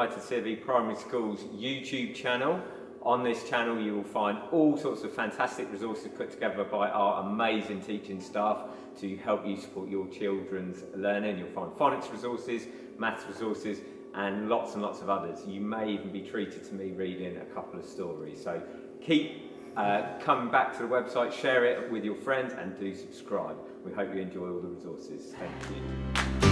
United Civvy Primary School's YouTube channel. On this channel you will find all sorts of fantastic resources put together by our amazing teaching staff to help you support your children's learning. You'll find phonics resources, maths resources and lots of others. You may even be treated to me reading a couple of stories. So keep coming back to the website, share it with your friends and do subscribe. We hope you enjoy all the resources. Thank you.